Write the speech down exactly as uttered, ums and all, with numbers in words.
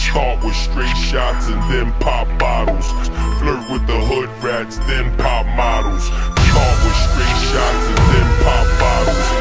Start with straight shots and then pop bottles. Flirt with the hood rats, then pop models. Start with straight shots and then pop bottles.